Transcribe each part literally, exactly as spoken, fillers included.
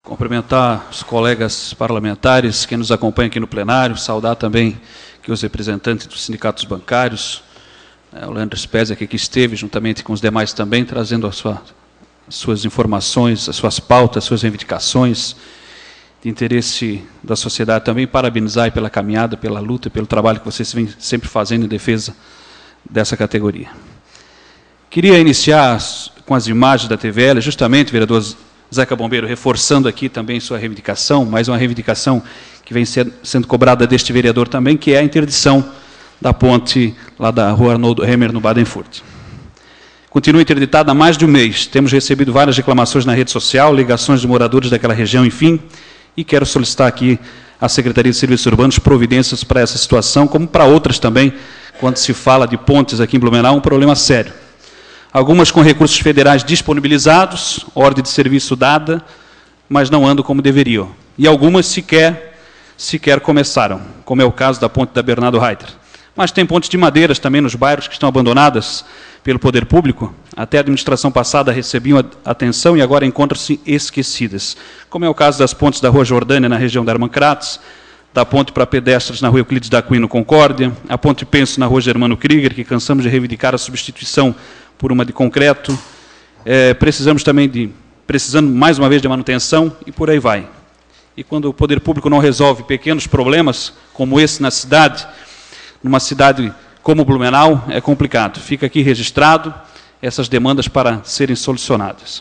Cumprimentar os colegas parlamentares que nos acompanham aqui no plenário, saudar também que os representantes dos sindicatos bancários, né, o Leandro Spezia, que aqui esteve, juntamente com os demais também, trazendo a sua, as suas informações, as suas pautas, as suas reivindicações de interesse da sociedade também, parabenizar pela caminhada, pela luta, pelo trabalho que vocês vêm sempre fazendo em defesa dessa categoria. Queria iniciar com as imagens da T V L, justamente, vereador Zeca Bombeiro, reforçando aqui também sua reivindicação, mais uma reivindicação que vem ser, sendo cobrada deste vereador também, que é a interdição da ponte lá da rua Arnoldo Hemer, no Badenfurt. Continua interditada há mais de um mês. Temos recebido várias reclamações na rede social, ligações de moradores daquela região, enfim, e quero solicitar aqui à Secretaria de Serviços Urbanos providências para essa situação, como para outras também, quando se fala de pontes aqui em Blumenau, um problema sério. Algumas com recursos federais disponibilizados, ordem de serviço dada, mas não andam como deveriam. E algumas sequer, sequer começaram, como é o caso da ponte da Bernardo Reiter. Mas tem pontes de madeiras também nos bairros que estão abandonadas pelo poder público. Até a administração passada recebiam atenção e agora encontram-se esquecidas. Como é o caso das pontes da Rua Jordânia, na região da Armancrates, da ponte para pedestres na Rua Euclides da Cunha, no Concórdia, a ponte Penso na Rua Germano Krieger, que cansamos de reivindicar a substituição por uma de concreto. É, precisamos também de, precisando mais uma vez de manutenção e por aí vai. E quando o poder público não resolve pequenos problemas, como esse na cidade, numa cidade como Blumenau, é complicado. Fica aqui registrado essas demandas para serem solucionadas.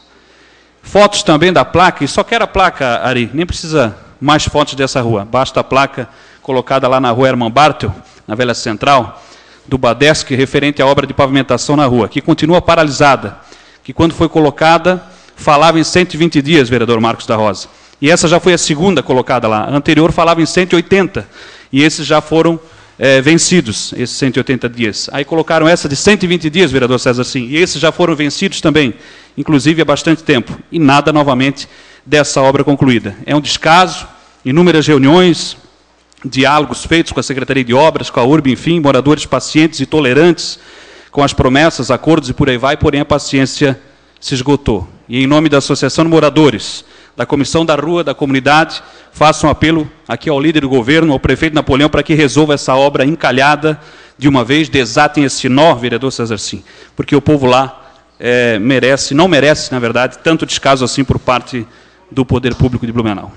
Fotos também da placa, e só quero a placa, Ari, nem precisa mais fotos dessa rua, basta a placa colocada lá na Rua Hermann Bartel, na Velha Central, do Badesc, referente à obra de pavimentação na rua, que continua paralisada, que quando foi colocada, falava em cento e vinte dias, vereador Marcos da Rosa. E essa já foi a segunda colocada lá. A anterior falava em cento e oitenta, e esses já foram é, vencidos, esses cento e oitenta dias. Aí colocaram essa de cento e vinte dias, vereador César Sim, e esses já foram vencidos também, inclusive há bastante tempo. E nada, novamente, dessa obra concluída. É um descaso, inúmeras reuniões, diálogos feitos com a Secretaria de Obras, com a U R B, enfim, moradores pacientes e tolerantes com as promessas, acordos e por aí vai, porém a paciência se esgotou. E em nome da Associação de Moradores, da Comissão da Rua, da Comunidade, faço um apelo aqui ao líder do governo, ao prefeito Napoleão, para que resolva essa obra encalhada de uma vez, desatem esse nó, vereador César Sim, porque o povo lá é, merece, não merece, na verdade, tanto descaso assim por parte do poder público de Blumenau.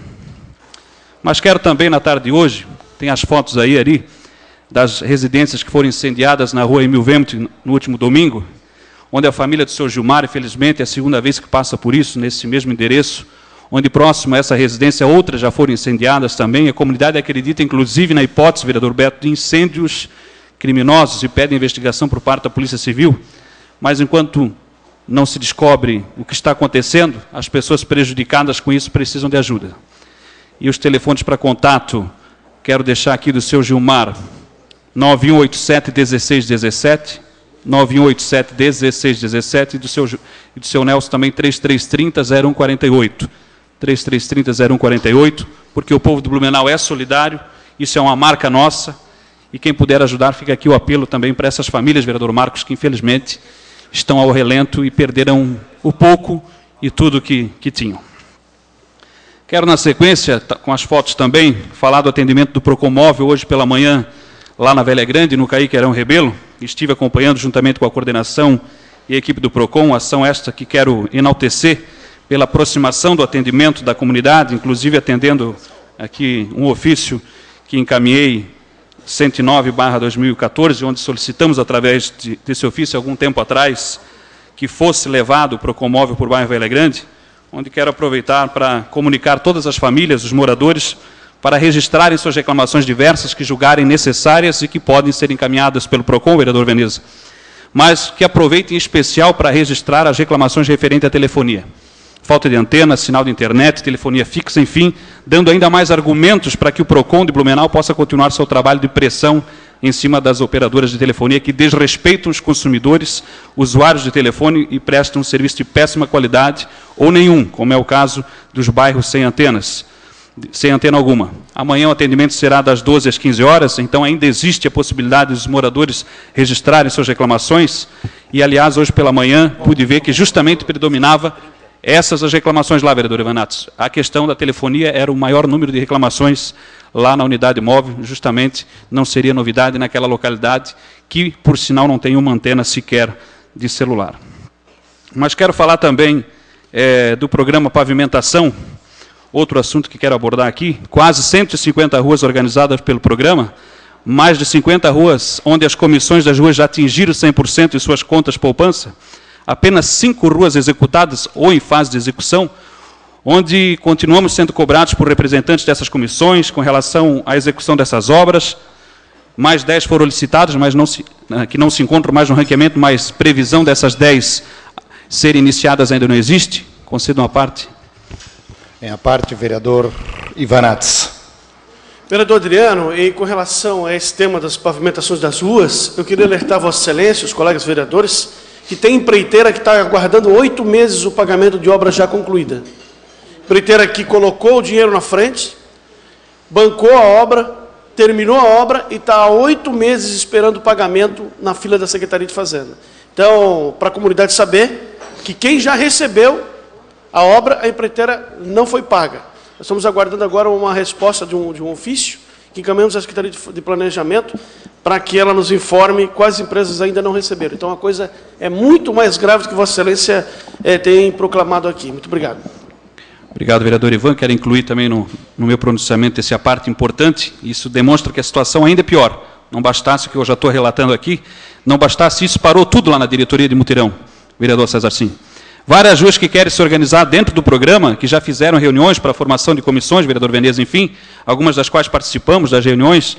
Mas quero também, na tarde de hoje, tem as fotos aí, ali, das residências que foram incendiadas na rua Emil Vemt no último domingo, onde a família do senhor Gilmar, infelizmente, é a segunda vez que passa por isso, nesse mesmo endereço, onde próximo a essa residência, outras já foram incendiadas também. A comunidade acredita, inclusive, na hipótese, vereador Beto, de incêndios criminosos e pede investigação por parte da Polícia Civil, mas enquanto não se descobre o que está acontecendo, as pessoas prejudicadas com isso precisam de ajuda. E os telefones para contato, quero deixar aqui do seu Gilmar, nove um oito sete, um seis um sete, nove um oito sete, um seis um sete, e do seu, e do seu Nelson também, três três três zero, zero um quatro oito. três três três zero, zero um quatro oito, porque o povo do Blumenau é solidário, isso é uma marca nossa, e quem puder ajudar, fica aqui o apelo também para essas famílias, vereador Marcos, que infelizmente estão ao relento e perderam o pouco e tudo que, que tinham. Quero, na sequência, com as fotos também, falar do atendimento do Procomóvel hoje pela manhã, lá na Velha Grande, no Caíque Arão Rebelo. Estive acompanhando, juntamente com a coordenação e a equipe do Procon, ação esta que quero enaltecer pela aproximação do atendimento da comunidade, inclusive atendendo aqui um ofício que encaminhei, cento e nove barra dois mil e quatorze, onde solicitamos, através de, desse ofício, algum tempo atrás, que fosse levado o Procomóvel por bairro Velha Grande, onde quero aproveitar para comunicar todas as famílias, os moradores, para registrarem suas reclamações diversas que julgarem necessárias e que podem ser encaminhadas pelo Procon, vereador Veneza, mas que aproveitem em especial para registrar as reclamações referentes à telefonia. Falta de antena, sinal de internet, telefonia fixa, enfim, dando ainda mais argumentos para que o Procon de Blumenau possa continuar seu trabalho de pressão em cima das operadoras de telefonia que desrespeitam os consumidores, usuários de telefone e prestam um serviço de péssima qualidade ou nenhum, como é o caso dos bairros sem antenas, sem antena alguma. Amanhã o atendimento será das doze às quinze horas, então ainda existe a possibilidade dos moradores registrarem suas reclamações e, aliás, hoje pela manhã pude ver que justamente predominava Essas as reclamações lá, vereador Ivanatos. A questão da telefonia era o maior número de reclamações lá na unidade móvel, justamente não seria novidade naquela localidade, que, por sinal, não tem uma antena sequer de celular. Mas quero falar também é, do programa Pavimentação, outro assunto que quero abordar aqui, quase cento e cinquenta ruas organizadas pelo programa, mais de cinquenta ruas onde as comissões das ruas já atingiram cem por cento de suas contas poupança, apenas cinco ruas executadas ou em fase de execução, onde continuamos sendo cobrados por representantes dessas comissões com relação à execução dessas obras. Mais dez foram licitadas, mas não se, que não se encontram mais no ranqueamento, mas previsão dessas dez serem iniciadas ainda não existe. Concedo uma parte. Em a parte, vereador Ivanatos. Vereador Adriano, e com relação a esse tema das pavimentações das ruas, eu queria alertar Vossa Excelência, os colegas vereadores, que tem empreiteira que está aguardando oito meses o pagamento de obra já concluída. Empreiteira que colocou o dinheiro na frente, bancou a obra, terminou a obra e está há oito meses esperando o pagamento na fila da Secretaria de Fazenda. Então, para a comunidade saber que quem já recebeu a obra, a empreiteira não foi paga. Nós estamos aguardando agora uma resposta de um, de um ofício que encaminhamos à Secretaria de, de Planejamento para que ela nos informe quais empresas ainda não receberam. Então, a coisa é muito mais grave do que Vossa Excelência é, tem proclamado aqui. Muito obrigado. Obrigado, vereador Ivan. Quero incluir também no, no meu pronunciamento essa parte importante. Isso demonstra que a situação ainda é pior. Não bastasse o que eu já estou relatando aqui, não bastasse isso, parou tudo lá na diretoria de Mutirão, vereador César Sim. Várias ruas que querem se organizar dentro do programa, que já fizeram reuniões para a formação de comissões, vereador Veneza, enfim, algumas das quais participamos das reuniões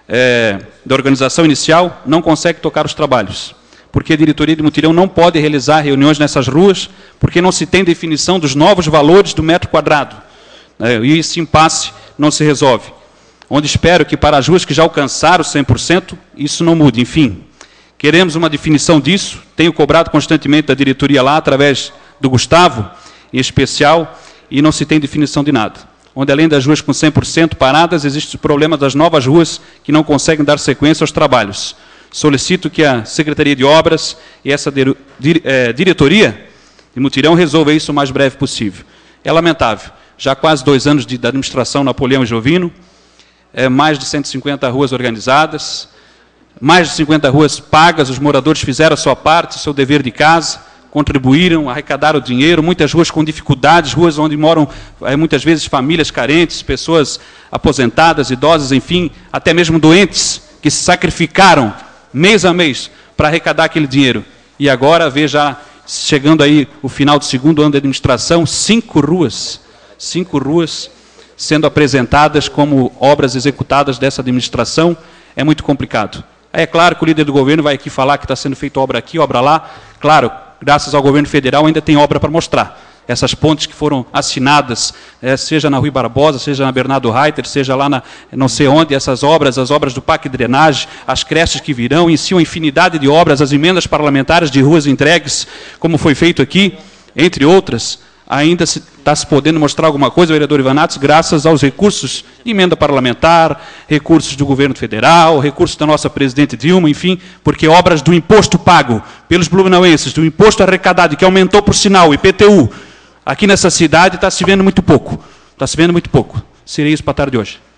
é, da organização inicial, não conseguem tocar os trabalhos. Porque a diretoria de Mutirão não pode realizar reuniões nessas ruas, porque não se tem definição dos novos valores do metro quadrado. É, e esse impasse não se resolve. Onde espero que para as ruas que já alcançaram cem por cento, isso não mude. Enfim, queremos uma definição disso, tenho cobrado constantemente da diretoria lá, através do Gustavo, em especial, e não se tem definição de nada. Onde, além das ruas com cem por cento paradas, existe o problema das novas ruas que não conseguem dar sequência aos trabalhos. Solicito que a Secretaria de Obras e essa dir, dir, é, diretoria de Mutirão resolva isso o mais breve possível. É lamentável. Já há quase dois anos de, da administração Napoleão e Jovino, é, mais de cento e cinquenta ruas organizadas, mais de cinquenta ruas pagas, os moradores fizeram a sua parte, o seu dever de casa, contribuíram, arrecadaram dinheiro, muitas ruas com dificuldades, ruas onde moram é, muitas vezes famílias carentes, pessoas aposentadas, idosas, enfim, até mesmo doentes, que se sacrificaram mês a mês para arrecadar aquele dinheiro. E agora, veja, chegando aí o final do segundo ano de administração, cinco ruas, cinco ruas sendo apresentadas como obras executadas dessa administração, é muito complicado. É claro que o líder do governo vai aqui falar que está sendo feita obra aqui, obra lá. Claro, graças ao governo federal ainda tem obra para mostrar. Essas pontes que foram assinadas, é, seja na Rui Barbosa, seja na Bernardo Reiter, seja lá na não sei onde, essas obras, as obras do P A C Drenagem, as creches que virão, em si uma infinidade de obras, as emendas parlamentares de ruas entregues, como foi feito aqui, entre outras, ainda se, está se podendo mostrar alguma coisa, vereador Ivanatos, graças aos recursos de emenda parlamentar, recursos do governo federal, recursos da nossa presidente Dilma, enfim, porque obras do imposto pago pelos blumenauenses, do imposto arrecadado, que aumentou por sinal, I P T U, aqui nessa cidade está se vendo muito pouco. Está se vendo muito pouco. Seria isso para a tarde de hoje.